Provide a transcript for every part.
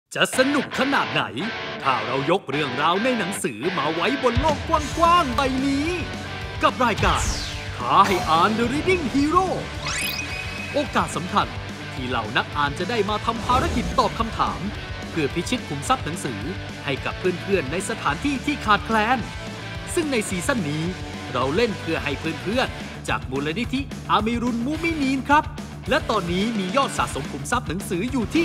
จะสนุกขนาดไหนถ้าเรายกเรื่องราวในหนังสือมาไว้บนโลกกว้างๆใบนี้ กับรายการท้าให้อ่าน The Reading Hero โอกาสสำคัญที่เหล่านักอ่านจะได้มาทำภารกิจตอบคำถามเพื่อพิชิตขุมทรัพย์หนังสือให้กับเพื่อนๆในสถานที่ที่ขาดแคลนซึ่งในซีซั่นนี้เราเล่นเพื่อให้เพื่อนๆจากมูลนิธิอามิรุนมุมินีนครับและตอนนี้มียอดสะสมขุมทรัพย์หนังสืออยู่ที่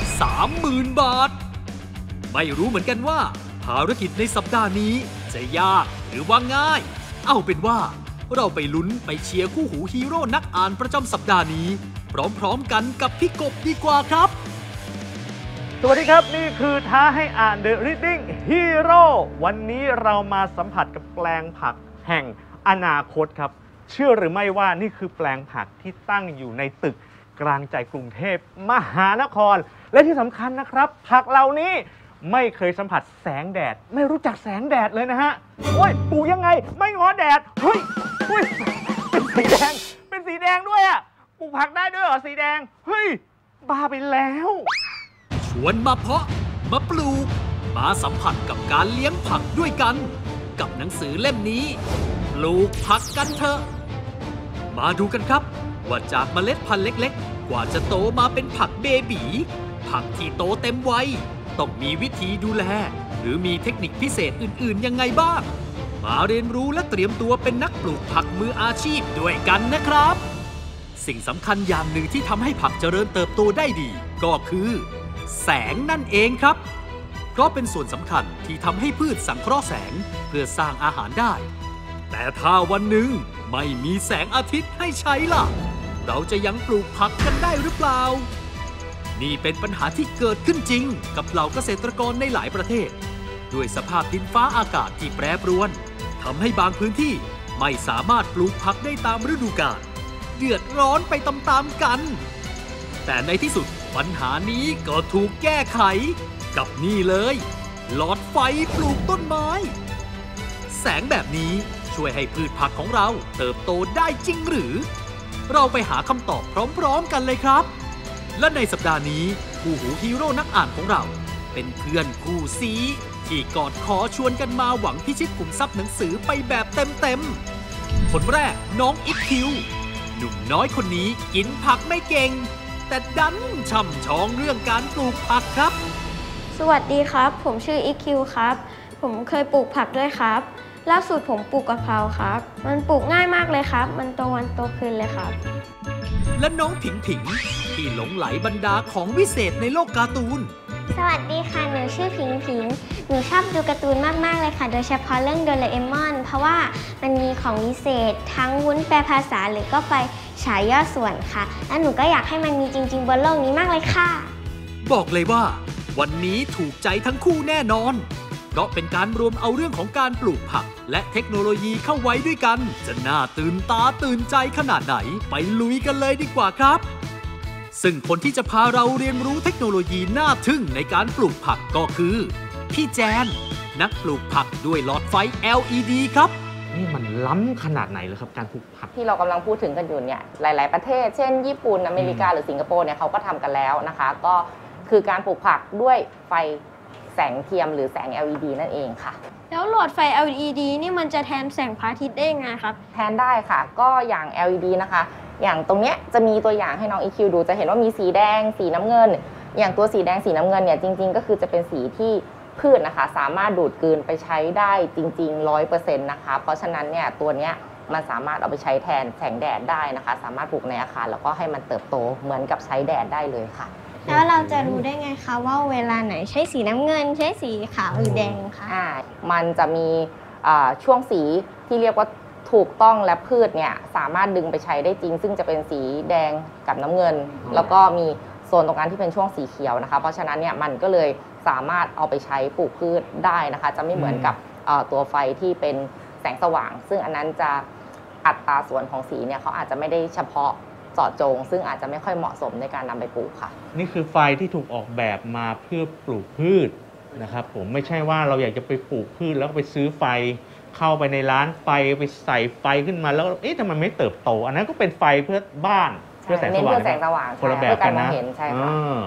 30,000 บาทไม่รู้เหมือนกันว่าภารกิจในสัปดาห์นี้จะยากหรือว่าง่ายเอาเป็นว่าเราไปลุ้นไปเชียร์คู่หูฮีโร่นักอ่านประจำสัปดาห์นี้พร้อมๆกันกับพี่กบดีกว่าครับสวัสดีครับนี่คือท้าให้อ่าน The Reading Hero วันนี้เรามาสัมผัสกับแปลงผักแห่งอนาคตครับเชื่อหรือไม่ว่านี่คือแปลงผักที่ตั้งอยู่ในตึกกลางใจกรุงเทพมหานครและที่สำคัญนะครับผักเหล่านี้ไม่เคยสัมผัสแสงแดดไม่รู้จักแสงแดดเลยนะฮะโอ้ยปลูกยังไงไม่ง้อแดดเฮ้ยเป็นสีแดงด้วยอะปลูกผักได้ด้วยเหรอสีแดงเฮ้ยบ้าไปแล้วชวนมาเพาะมาปลูกมาสัมผัสกับการเลี้ยงผักด้วยกันกับหนังสือเล่มนี้ปลูกผักกันเถอะมาดูกันครับว่าจากเมล็ดพันธุ์เล็กๆกว่าจะโตมาเป็นผักเบบีผักที่โตเต็มวัยต้องมีวิธีดูแลหรือมีเทคนิคพิเศษอื่นๆยังไงบ้างมาเรียนรู้และเตรียมตัวเป็นนักปลูกผักมืออาชีพด้วยกันนะครับสิ่งสำคัญอย่างหนึ่งที่ทำให้ผักเจริญเติบโตได้ดีก็คือแสงนั่นเองครับเพราะเป็นส่วนสำคัญที่ทำให้พืชสังเคราะห์แสงเพื่อสร้างอาหารได้แต่ถ้าวันหนึ่งไม่มีแสงอาทิตย์ให้ใช้ล่ะเราจะยังปลูกผักกันได้หรือเปล่านี่เป็นปัญหาที่เกิดขึ้นจริงกับเหล่าเกษตรกรในหลายประเทศด้วยสภาพดินฟ้าอากาศที่แปรปรวนทำให้บางพื้นที่ไม่สามารถปลูกผักได้ตามฤดูกาลเดือดร้อนไปตามๆกันแต่ในที่สุดปัญหานี้ก็ถูกแก้ไขกับนี่เลยหลอดไฟปลูกต้นไม้แสงแบบนี้ช่วยให้พืชผักของเราเติบโตได้จริงหรือเราไปหาคำตอบพร้อมๆกันเลยครับและในสัปดาห์นี้คู่หูฮีโร่นักอ่านของเราเป็นเพื่อนคู่ซีที่กอดคอชวนกันมาหวังพิชิตขุมทรัพย์หนังสือไปแบบเต็มๆคนแรกน้องอิคคิวหนุ่มน้อยคนนี้กินผักไม่เก่งแต่ดันช่ำชองเรื่องการปลูกผักครับสวัสดีครับผมชื่ออิคคิวครับผมเคยปลูกผักด้วยครับล่าสุดผมปลูกกะเพราครับมันปลูกง่ายมากเลยครับมันโตวันโตคืนเลยครับและน้องผิงผิงที่หลงไหลบรรดาของวิเศษในโลกการ์ตูนสวัสดีค่ะหนูชื่อผิงผิงหนูชอบดูการ์ตูนมากๆเลยค่ะโดยเฉพาะเรื่องโดราเอมอนเพราะว่ามันมีของวิเศษทั้งวุ้นแปลภาษาหรือก็ไฟฉายย่อส่วนค่ะและหนูก็อยากให้มันมีจริงๆบนโลกนี้มากเลยค่ะบอกเลยว่าวันนี้ถูกใจทั้งคู่แน่นอนเพราะเป็นการรวมเอาเรื่องของการปลูกผักและเทคโนโลยีเข้าไว้ด้วยกันจะน่าตื่นตาตื่นใจขนาดไหนไปลุยกันเลยดีกว่าครับซึ่งคนที่จะพาเราเรียนรู้เทคโนโลยีน่าทึ่งในการปลูกผักก็คือพี่แจนนักปลูกผักด้วยหลอดไฟ LED ครับนี่มันล้ำขนาดไหนเลยครับการปลูกผักที่เรากำลังพูดถึงกันอยู่เนี่ยหลายๆประเทศเช่นญี่ปุ่นอเมริกาหรือสิงคโปร์เนี่ยเขาก็ทำกันแล้วนะคะก็คือการปลูกผักด้วยไฟแสงเทียมหรือแสง LED นั่นเองค่ะแล้วหลอดไฟ LED นี่มันจะแทนแสงพระอาทิตย์ได้ยังไงครับแทนได้ค่ะก็อย่าง LED นะคะอย่างตรงเนี้ยจะมีตัวอย่างให้น้อง EQ ดูจะเห็นว่ามีสีแดงสีน้ำเงินอย่างตัวสีแดงสีน้ำเงินเนี่ยจริงๆก็คือจะเป็นสีที่พืชนะคะสามารถดูดกลืนไปใช้ได้จริงๆ 100% นะคะเพราะฉะนั้นเนี่ยตัวเนี้ยมันสามารถเอาไปใช้แทนแสงแดดได้นะคะสามารถปลูกในอาคารแล้วก็ให้มันเติบโตเหมือนกับใช้แดดได้เลยค่ะแล้วเราจะรู้ได้ไงคะว่าเวลาไหนใช้สีน้ำเงินใช้สีขาวหรือแดงคะมันจะมีช่วงสีที่เรียกว่าถูกต้องและพืชเนี่ยสามารถดึงไปใช้ได้จริงซึ่งจะเป็นสีแดงกับน้ำเงินแล้วก็มีโซนตรงกลางที่เป็นช่วงสีเขียวนะคะเพราะฉะนั้นเนี่ยมันก็เลยสามารถเอาไปใช้ปลูกพืชได้นะคะจะไม่เหมือนกับตัวไฟที่เป็นแสงสว่างซึ่งอันนั้นจะอัตราส่วนของสีเนี่ยเขาอาจจะไม่ได้เฉพาะเจาะจงซึ่งอาจจะไม่ค่อยเหมาะสมในการนำไปปลูกค่ะนี่คือไฟที่ถูกออกแบบมาเพื่อปลูกพืชนะครับผมไม่ใช่ว่าเราอยากจะไปปลูกพืชแล้วก็ไปซื้อไฟเข้าไปในร้านไฟไปใส่ไฟขึ้นมาแล้วทำไมไม่เติบโตอันนั้นก็เป็นไฟเพื่อบ้านเพื่อแสงสว่างคนละแบบกันนะใช่ค่ะ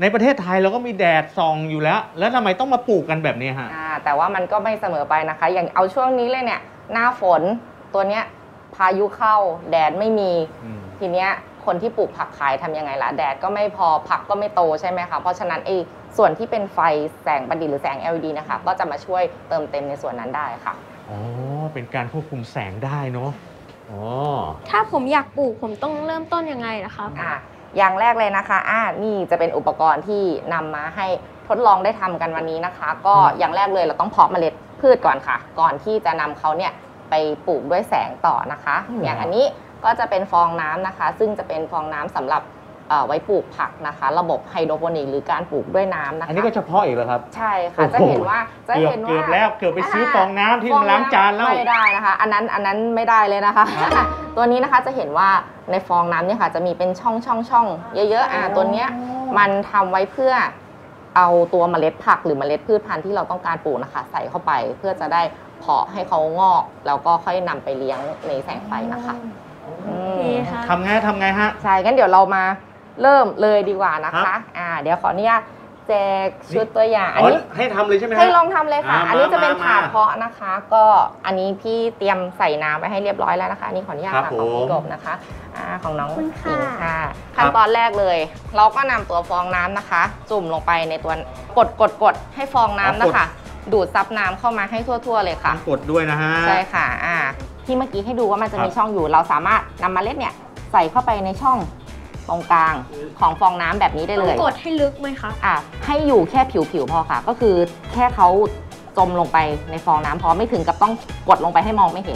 ในประเทศไทยเราก็มีแดดส่องอยู่แล้ว แล้วทำไมต้องมาปลูกกันแบบนี้ฮะแต่ว่ามันก็ไม่เสมอไปนะคะ อย่างเอาช่วงนี้เลยเนี่ยหน้าฝนตัวเนี้ยพายุเข้าแดดไม่มี ทีเนี้ยคนที่ปลูกผักขายทำยังไงล่ะแดดก็ไม่พอผักก็ไม่โตใช่ไหมคะเพราะฉะนั้นส่วนที่เป็นไฟแสงประดิษฐ์หรือแสง LED นะคะก็จะมาช่วยเติมเต็มในส่วนนั้นได้ค่ะอ๋อเป็นการควบคุมแสงได้เนาะอ๋อถ้าผมอยากปลูกผมต้องเริ่มต้นยังไงล่ะครับอย่างแรกเลยนะคะนี่จะเป็นอุปกรณ์ที่นำมาให้ทดลองได้ทำกันวันนี้นะคะ ก็อย่างแรกเลยเราต้องเพาะเมล็ดพืชก่อนค่ะก่อนที่จะนำเขาเนี่ยไปปลูกด้วยแสงต่อนะคะอย่างอันนี้ก็จะเป็นฟองน้ำนะคะซึ่งจะเป็นฟองน้ำสำหรับไว้ปลูกผักนะคะระบบไฮโดรโปนิกหรือการปลูกด้วยน้ำนะคะอันนี้ก็เฉพาะอีกเหรอครับใช่ค่ะจะเห็นว่าเกือบแล้วเกือบไปซื้อฟองน้ำที่ล้างจานแล้วไม่ได้นะคะอันนั้นไม่ได้เลยนะคะตัวนี้นะคะจะเห็นว่าในฟองน้ำเนี่ยค่ะจะมีเป็นช่องเยอะๆตัวเนี้ยมันทำไว้เพื่อเอาตัวเมล็ดผักหรือเมล็ดพืชพันธุ์ที่เราต้องการปลูกนะคะใส่เข้าไปเพื่อจะได้เพาะให้เขางอกแล้วก็ค่อยนำไปเลี้ยงในแสงไฟนะคะทำไงฮะใช่งั้นเดี๋ยวเรามาเริ่มเลยดีกว่านะคะเดี๋ยวขออนุญาตแจกชุดตัวอย่างอันนี้ให้ทำเลยใช่ไหมให้ลองทำเลยค่ะอันนี้จะเป็นถาดเพาะนะคะก็อันนี้พี่เตรียมใส่น้ำไว้ให้เรียบร้อยแล้วนะคะอันนี้ขออนุญาตค่ะของพี่กบนะคะของน้องหญิงค่ะขั้นตอนแรกเลยเราก็นำตัวฟองน้ำนะคะจุ่มลงไปในตัวกดให้ฟองน้ำนะคะดูดซับน้ำเข้ามาให้ทั่วๆเลยค่ะกดด้วยนะฮะใช่ค่ะที่เมื่อกี้ให้ดูว่ามันจะมีช่องอยู่เราสามารถนำเมล็ดเนี่ยใส่เข้าไปในช่องตรงกลางของฟองน้ำแบบนี้ได้เลยกดให้ลึกไหมคะให้อยู่แค่ผิวพอค่ะก็คือแค่เขาจมลงไปในฟองน้ำพอไม่ถึงกับต้องกดลงไปให้มองไม่เห็น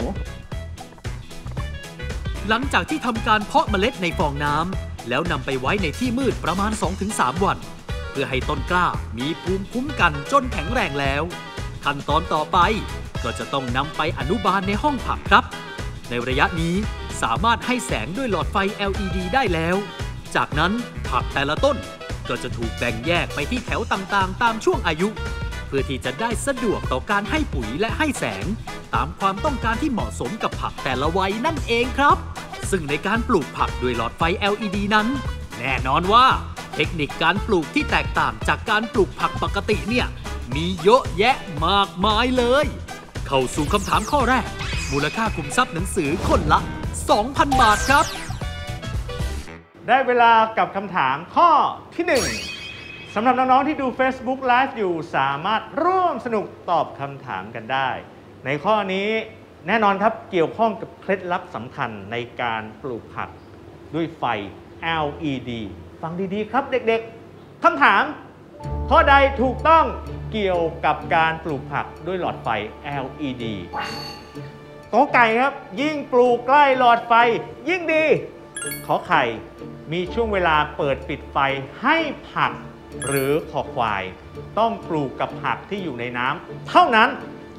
หลังจากที่ทำการเพาะเมล็ดในฟองน้ำแล้วนำไปไว้ในที่มืดประมาณ 2-3 วันเพื่อให้ต้นกล้ามีภูมิคุ้มกันจนแข็งแรงแล้วขั้นตอนต่อไปก็จะต้องนำไปอนุบาลในห้องผักครับในระยะนี้สามารถให้แสงด้วยหลอดไฟ LED ได้แล้วจากนั้นผักแต่ละต้นก็จะถูกแบ่งแยกไปที่แถวต่างๆตามช่วงอายุเพื่อที่จะได้สะดวกต่อการให้ปุ๋ยและให้แสงตามความต้องการที่เหมาะสมกับผักแต่ละวัยนั่นเองครับซึ่งในการปลูกผักด้วยหลอดไฟ LED นั้นแน่นอนว่าเทคนิคการปลูกที่แตกต่างจากการปลูกผักปกติเนี่ยมีเยอะแยะมากมายเลยเข้าสู่คำถามข้อแรกมูลค่าคุมทรัพย์หนังสือคนละ 2,000 บาทครับได้เวลากับคำถามข้อที่ 1สำหรับน้องๆที่ดู Facebook Live อยู่สามารถร่วมสนุกตอบคำถามกันได้ในข้อนี้แน่นอนครับเกี่ยวข้องกับเคล็ดลับสำคัญในการปลูกผักด้วยไฟ LED ฟังดีๆครับเด็กๆคำถามข้อใดถูกต้องเกี่ยวกับการปลูกผักด้วยหลอดไฟ LED กอไก่ครับยิ่งปลูกใกล้หลอดไฟยิ่งดีขอไข่มีช่วงเวลาเปิดปิดไฟให้ผักหรือขอควายต้องปลูกกับผักที่อยู่ในน้ำเท่านั้น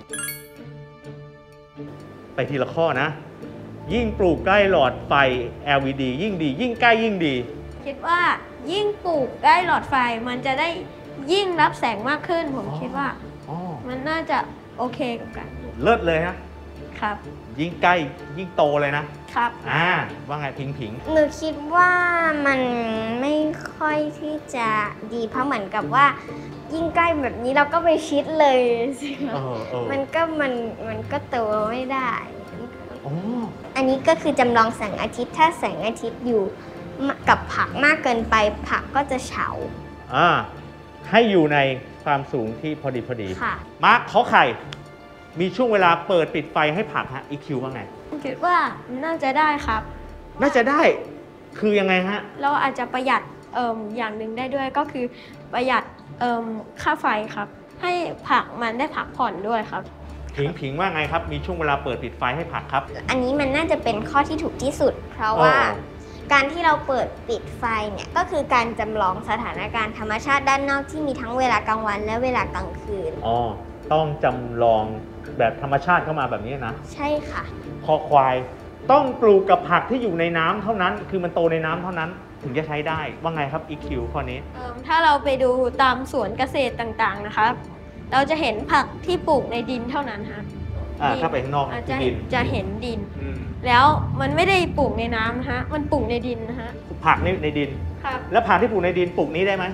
ไปทีละข้อนะยิ่งปลูกใกล้หลอดไฟ LED ยิ่งดียิ่งใกล้ยิ่งดีคิดว่ายิ่งปลูกใกล้หลอดไฟมันจะได้ยิ่งรับแสงมากขึ้นผมคิดว่ามันน่าจะโอเคกับกันเลิศเลยนะครับยิ่งใกล้ยิ่งโตเลยนะครับว่าไงพิงหนูคิดว่ามันไม่ค่อยที่จะดีเพราะเหมือนกับว่ายิ่งใกล้แบบนี้เราก็ไปชิดเลยสิมันก็โตไม่ได้อันนี้ก็คือจำลองแสงอาทิตย์ถ้าแสงอาทิตย์อยู่กับผักมากเกินไปผักก็จะเฉาให้อยู่ในความสูงที่พอดีมาร์คขอไข่มีช่วงเวลาเปิดปิดไฟให้ผักฮะ EQ ว่าไงคิดว่าน่าจะได้ครับน่าจะได้คือยังไงฮะเราอาจจะประหยัดอย่างหนึ่งได้ด้วยก็คือประหยัดค่าไฟครับให้ผักมันได้พักผ่อนด้วยครับผิงว่าไงครับมีช่วงเวลาเปิดปิดไฟให้ผักครับอันนี้มันน่าจะเป็นข้อที่ถูกที่สุดเพราะว่าการที่เราเปิดปิดไฟเนี่ยก็คือการจำลองสถานการณ์ธรรมชาติด้านนอกที่มีทั้งเวลากลางวันและเวลากลางคืนต้องจำลองแบบธรรมชาติเข้ามาแบบนี้นะใช่ค่ะคอควายต้องปลูกกับผักที่อยู่ในน้ำเท่านั้นคือมันโตในน้ำเท่านั้นถึงจะใช้ได้ว่าไงครับ EQ ข้อนี้ถ้าเราไปดูตามสวนเกษตรต่างๆนะครับเราจะเห็นผักที่ปลูกในดินเท่านั้นฮะถ้าไปข้างนอกจะเห็นดินแล้วมันไม่ได้ปลูกในน้ำนะฮะมันปลูกในดินนะฮะผักนี่ในดินแล้วผักที่ปลูกในดินปลูกนี้ได้ไหม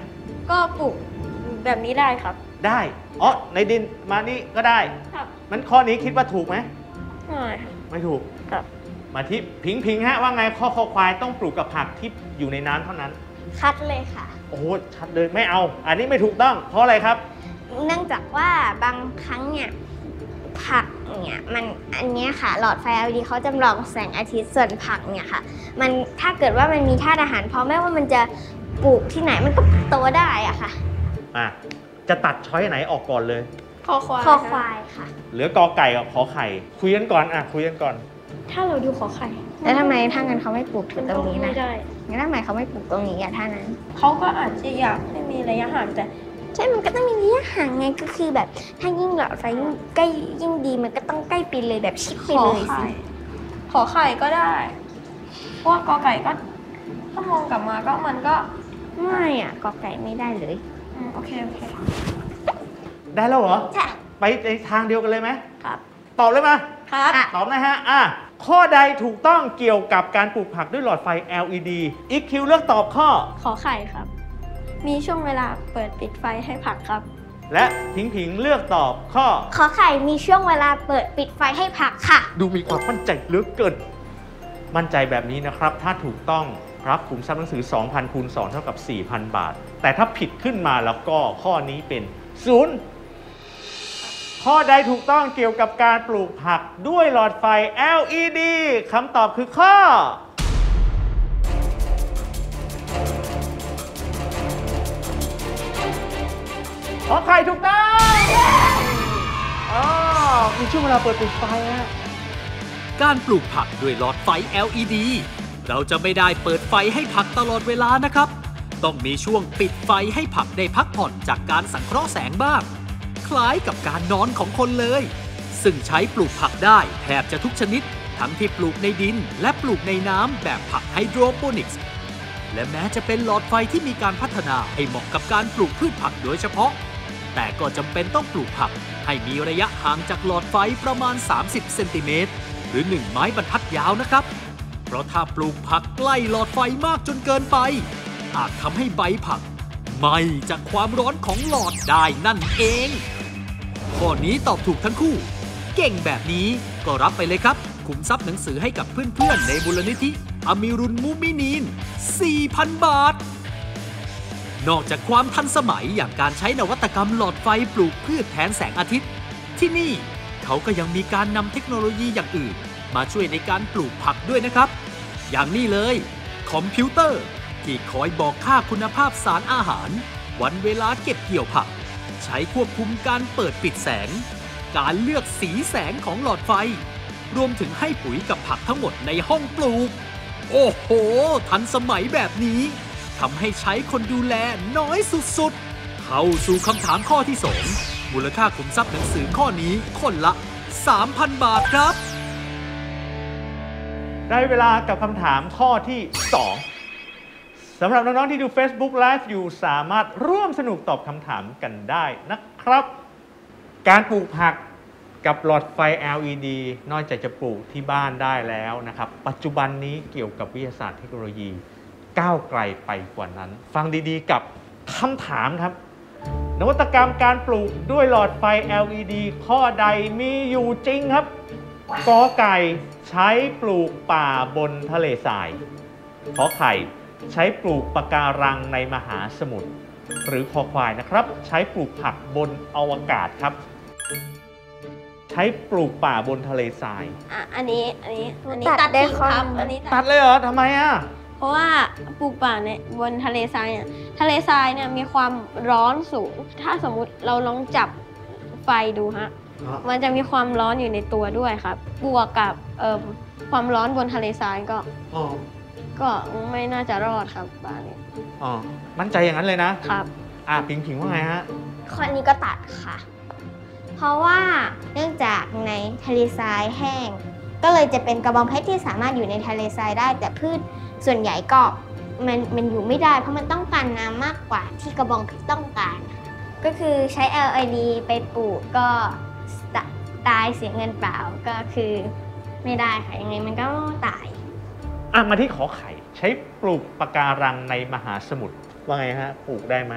ก็ปลูกแบบนี้ได้ครับได้อ๋อในดินมานี่ก็ได้ครับมันข้อนี้คิดว่าถูกไหมไม่ครับไม่ถูกครับมาที่พิงฮะว่าไงข้อคอควายต้องปลูกกับผักที่อยู่ในน้ำเท่านั้นคัดเลยค่ะโอ้โหชัดเลยไม่เอา อันนี้ไม่ถูกต้องเพราะอะไรครับเนื่องจากว่าบางครั้งเนี่ยผักเนี่ยมันอันเนี้ยค่ะหลอดไฟ LED เขาจำลองแสงอาทิตย์ส่วนผักเนี่ยค่ะมันถ้าเกิดว่ามันมีธาตุอาหารพอไม่ว่ามันจะปลูกที่ไหนมันก็โตได้อะค่ะอ่ะจะตัดช้อยไหนออกก่อนเลยคอควายคอควายค่ะเหลือกอไก่กับขอไข่คุยกันก่อนคุยกันก่อนถ้าเราดูขอไข่แล้วทำไมถ้างั้นเขาไม่ปลูกถึงตรงนี้ไม่นะได้งั้นทำไมเขาไม่ปลูกตรงนี้อะท่านั้นเขาก็อาจจะอยากให้มีระยะห่างแต่ใช่ มันก็ต้องมีระยะห่างไงก็คือแบบถ้ายิ่งหลอดไฟยิ่งใกล้ยิ่งดีมันก็ต้องใกล้ไปเลยแบบชิดไปขอเลยไข่สิขอไข่ก็ได้เพราะว่ากอไก่ก็ถ้ามองกลับมาก็มันก็ไม่อ่ะกอไก่ไม่ได้เลยโอเคได้แล้วเหรอใช่ไปในทางเดียวกันเลยไหมครับตอบเลยมาครับตอบนะฮะข้อใดถูกต้องเกี่ยวกับการปลูกผักด้วยหลอดไฟ LED อีกคิวเลือกตอบข้อขอไข่ครับ มีช่วงเวลาเปิดปิดไฟให้ผักครับและพิงเลือกตอบข้อขอไข่มีช่วงเวลาเปิดปิดไฟให้ผักค่ะดูมีความมั่นใจเหลือเกิน มั่นใจแบบนี้นะครับ ถ้าถูกต้องรับขุมทรัพย์หนังสือ 2,000 คูณ 2 เท่ากับ 4,000 บาท แต่ถ้าผิดขึ้นมาแล้วก็ข้อนี้เป็น 0 ข้อใดถูกต้องเกี่ยวกับการปลูกผักด้วยหลอดไฟ LED คำตอบคือข้อ ขอไข่ถูกต้องมีช่วงเวลาเปิดปิดไฟฮะการปลูกผักด้วยหลอดไฟ LED เราจะไม่ได้เปิดไฟให้ผักตลอดเวลานะครับ ต้องมีช่วงปิดไฟให้ผักได้พักผ่อนจากการสังเคราะห์แสงบ้าง คล้ายกับการนอนของคนเลย ซึ่งใช้ปลูกผักได้แทบจะทุกชนิด ทั้งที่ปลูกในดินและปลูกในน้ำแบบผักไฮโดรโปนิกส์ และแม้จะเป็นหลอดไฟที่มีการพัฒนาให้เหมาะกับการปลูกพืชผักโดยเฉพาะ แต่ก็จำเป็นต้องปลูกผักให้มีระยะห่างจากหลอดไฟประมาณ 30 เซนติเมตร หรือ 1 ไม้บรรทัดยาวนะครับ เพราะถ้าปลูกผักใกล้หลอดไฟมากจนเกินไป อาจทำให้ใบผักไหม้จากความร้อนของหลอดได้นั่นเอง ข้อนี้ตอบถูกทั้งคู่ เก่งแบบนี้ก็รับไปเลยครับขุมทรัพย์หนังสือให้กับเพื่อนๆในมูลนิธิอามิรุนมุมินีน 4,000 บาท นอกจากความทันสมัยอย่างการใช้นวัตกรรมหลอดไฟปลูกพืชแทนแสงอาทิตย์ ที่นี่เขาก็ยังมีการนำเทคโนโลยีอย่างอื่นมาช่วยในการปลูกผักด้วยนะครับ อย่างนี้เลยคอมพิวเตอร์ที่คอยบอกค่าคุณภาพสารอาหาร วันเวลาเก็บเกี่ยวผัก ใช้ควบคุมการเปิดปิดแสง การเลือกสีแสงของหลอดไฟ รวมถึงให้ปุ๋ยกับผักทั้งหมดในห้องปลูก โอ้โห ทันสมัยแบบนี้ทำให้ใช้คนดูแลน้อยสุดๆ เข้าสู่คำถามข้อที่ 2 มูลค่าขุมทรัพย์หนังสือข้อนี้คนละ 3,000 บาทครับได้เวลากับคำถามข้อที่ 2 สำหรับน้องๆที่ดู Facebook Live อยู่สามารถร่วมสนุกตอบคำถามกันได้นะครับ การปลูกผักกับหลอดไฟ LED นอกจากจะปลูกที่บ้านได้แล้วนะครับ ปัจจุบันนี้เกี่ยวกับวิทยาศาสตร์เทคโนโลยีก้าวไกลไปกว่านั้น ฟังดีๆกับคำถามครับ นวัตกรรมการปลูกด้วยหลอดไฟ LED ข้อใดมีอยู่จริงครับ กอไก่ใช้ปลูกป่าบนทะเลทราย ขอไข่ใช้ปลูกปะการังในมหาสมุทร หรือคอควายนะครับ ใช้ปลูกผักบนอวกาศครับ ใช้ปลูกป่าบนทะเลทรายอันนี้ตัดได้ทิ้งข้อครับหนึ่งอันนี้ตัดเลยเหรอทำไมอ่ะเพราะว่าปลูกป่าเนี่ยบนทะเลทรายเนี่ยทะเลทรายเนี่ยมีความร้อนสูง ถ้าสมมุติเราลองจับไฟดูฮะ มันจะมีความร้อนอยู่ในตัวด้วยครับ บวกกับความร้อนบนทะเลทรายก็ไม่น่าจะรอดครับบ้านนี้มั่นใจอย่างนั้นเลยนะครับ ผิงว่าไงฮะข้อนี้ก็ตัดค่ะ เพราะว่าเนื่องจากในทะเลทรายแห้ง ก็เลยจะเป็นกระบองเพชรที่สามารถอยู่ในทะเลทรายได้ แต่พืชส่วนใหญ่ก็มันอยู่ไม่ได้ เพราะมันต้องการน้ำมากกว่าที่กระบองเพชรต้องการค่ะก็คือใช้ LED ไปปลูกก็ตายเสียเงินเปล่าก็คือไม่ได้ค่ะยังไงมันก็ตายมาที่ขอไข่ใช้ปลูกปะการังในมหาสมุทรว่าไงฮะปลูกได้ไหม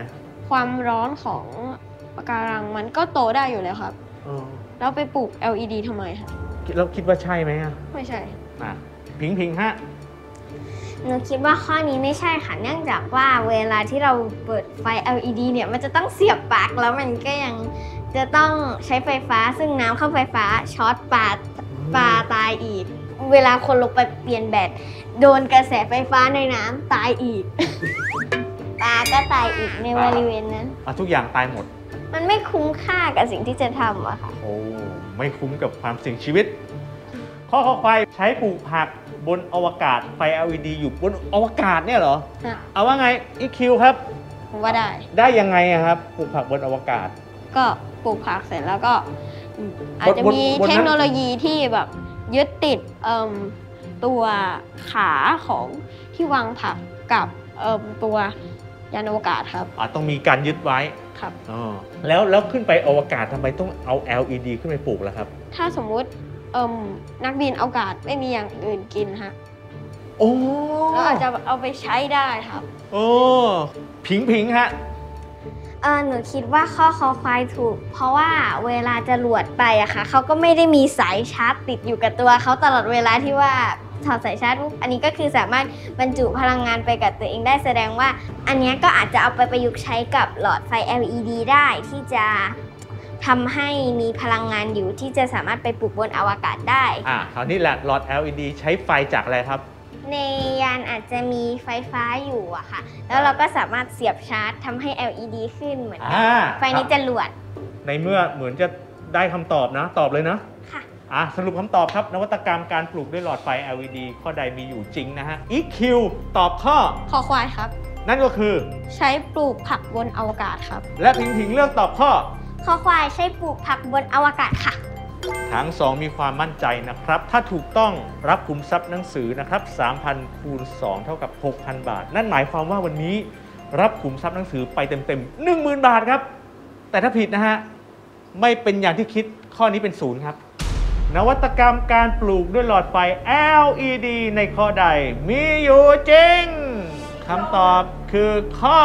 ความร้อนของปะการังมันก็โตได้อยู่แล้วครับ แล้วไปปลูก LED ทำไมครับเราคิดว่าใช่ไหมอ่ะไม่ใช่พิงฮะหนูคิดว่าข้อนี้ไม่ใช่ค่ะ เนื่องจากว่าเวลาที่เราเปิดไฟ LED เนี่ยมันจะต้องเสียบปลั๊กแล้วมันก็ยังจะต้องใช้ไฟฟ้าซึ่งน้ำเข้าไฟฟ้าช็อตปลาตายอีก เวลาคนลงไปเปลี่ยนแบตโดนกระแสไฟฟ้าในน้ำตายอีก ปลาก็ตายอีกในบริเวณนั้นทุกอย่างตายหมดมันไม่คุ้มค่ากับสิ่งที่จะทำอะค่ะโอ้ไม่คุ้มกับความเสี่ยงชีวิต ข้อควายใช้ปลูกผักบนอวกาศไฟ LED อยู่บนอวกาศเนี่ยเหรอฮะเอาว่าไงอีคิวครับผมว่าได้ได้ยังไงอะครับปลูกผักบนอวกาศก็ปลูกผักเสร็จแล้วก็อาจจะมีบนนั้นเทคโนโลยีที่แบบยึดติดตัวขาของที่วางผักกับตัวยานอวกาศครับต้องมีการยึดไว้ครับแล้วขึ้นไปอวกาศทำไมต้องเอา LED ขึ้นไปปลูกล่ะครับถ้าสมมุตินักบินอวกาศไม่มีอย่างอื่นกินฮะโอ้ก็อาจจะเอาไปใช้ได้ครับโอ้พิงฮะหนูคิดว่าข้อคอควายถูก เพราะว่าเวลาจะหลวดไปอะค่ะเขาก็ไม่ได้มีสายชาร์จติดอยู่กับตัวเขาตลอดเวลาที่ว่าถอดสายชาร์จปุ๊บอันนี้ก็คือสามารถบรรจุพลังงานไปกับตัวเองได้แสดงว่า อันนี้ก็อาจจะเอาไปประยุกต์ใช้กับหลอดไฟ LED ได้ที่จะทำให้มีพลังงานอยู่ที่จะสามารถไปปลูกบนอวกาศได้คราวนี้แหละหลอด LED ใช้ไฟจากอะไรครับในยานอาจจะมีไฟฟ้าอยู่อะค่ะ แล้วเราก็สามารถเสียบชาร์จทำให้ LED ขึ้นเหมือนกันไฟนี้จะหลวดในเมื่อเหมือนจะได้คำตอบนะ ตอบเลยนะค่ะสรุปคำตอบครับ นวัตกรรมการปลูกด้วยหลอดไฟ LED ข้อใดมีอยู่จริงนะฮะ EQ ตอบข้อคอควายครับนั่นก็คือใช้ปลูกผักบนอวกาศครับและพิงเลือกตอบข้อคอควายใช้ปลูกผักบนอวกาศค่ะทั้ง 2 มีความมั่นใจนะครับ ถ้าถูกต้องรับคุมทรัพย์หนังสือนะครับ 3,000 คูณ 2 เท่ากับ 6,000 บาท นั่นหมายความว่าวันนี้รับคุมทรัพย์หนังสือไปเต็มๆ 10,000 บาทครับ แต่ถ้าผิดนะฮะ ไม่เป็นอย่างที่คิดข้อนี้เป็นศูนย์ครับ นวัตกรรมการปลูกด้วยหลอดไฟ LED ในข้อใดมีอยู่จริงคำตอบคือข้อ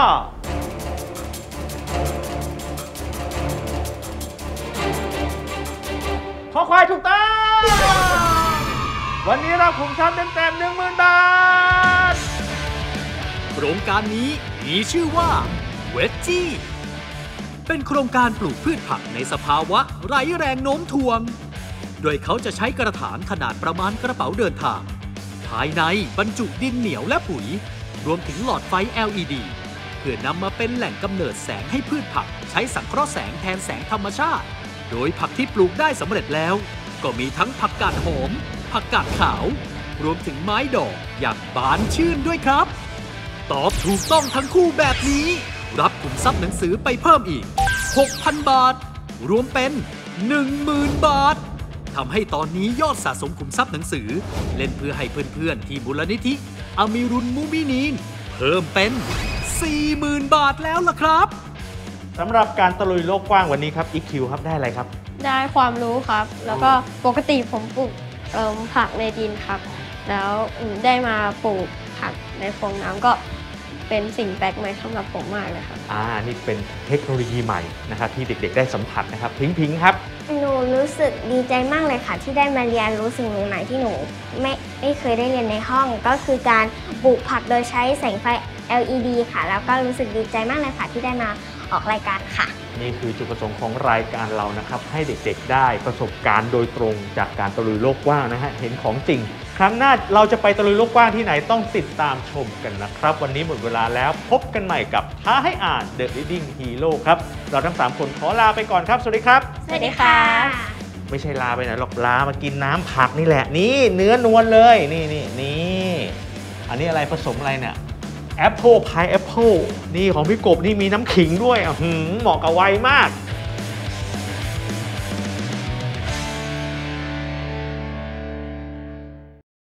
ข้อควายถูกต้อง วันนี้รับขุมทรัพย์เต็มๆ 10,000 บาทโครงการนี้มีชื่อว่าเวจจี้เป็นโครงการปลูกพืชผักในสภาวะไร้แรงโน้มถ่วง โดยเขาจะใช้กระถางขนาดประมาณกระเป๋าเดินทาง ภายในบรรจุดินเหนียวและปุ๋ย รวมถึงหลอดไฟ LED เพื่อนำมาเป็นแหล่งกำเนิดแสงให้พืชผักใช้สังเคราะห์แสงแทนแสงธรรมชาติ โดยผักที่ปลูกได้สำเร็จแล้ว ก็มีทั้งผักกาดหอม ผักกาดขาว รวมถึงไม้ดอกอย่างบานชื่นด้วยครับ ตอบถูกต้องทั้งคู่แบบนี้ รับขุมทรัพย์หนังสือไปเพิ่มอีก 6,000 บาท รวมเป็น 10,000 บาท ทำให้ตอนนี้ยอดสะสมขุมทรัพย์หนังสือ เล่นเพื่อให้เพื่อนๆที่มูลนิธิอามิรุนมุมินีน เพิ่มเป็น 40,000 บาทแล้วล่ะครับสำหรับการตะลุยโลกกว้างวันนี้ครับ EQ ครับได้อะไรครับได้ความรู้ครับ แล้วก็ปกติผมปลูกผักในดินครับ แล้วได้มาปลูกผักในฟองน้ำก็เป็นสิ่งแปลกใหม่สำหรับผมมากเลยครับนี่เป็นเทคโนโลยีใหม่นะครับที่เด็กๆได้สัมผัสนะครับพิงครับหนูรู้สึกดีใจมากเลยค่ะ ที่ได้มาเรียนรู้สิ่งใหม่ๆที่หนูไม่เคยได้เรียนในห้อง ก็คือการปลูกผักโดยใช้แสงไฟ LED ค่ะ แล้วก็รู้สึกดีใจมากเลยค่ะที่ได้มาออกรายการค่ะนี่คือจุดประสงค์ของรายการเรานะครับ ให้เด็กๆได้ประสบการณ์โดยตรงจากการตะลุยโลกกว้างนะฮะเห็นของจริง ครั้งหน้าเราจะไปตะลุยโลกกว้างที่ไหนต้องติดตามชมกันนะครับ วันนี้หมดเวลาแล้วพบกันใหม่กับท้าให้อ่าน The Reading Hero ครับเราทั้ง3คนขอลาไปก่อนครับสวัสดีครับสวัสดีค่ะไม่ใช่ลาไปไหนหรอกลามากินน้ำผักนี่แหละนี่เนื้อนวลเลยนี่อันนี้อะไรผสมอะไรเนี่ยแอปเปิลพายแอปเปิลนี่ของพี่กบนี่มีน้ำขิงด้วยเหมาะกับวัยมาก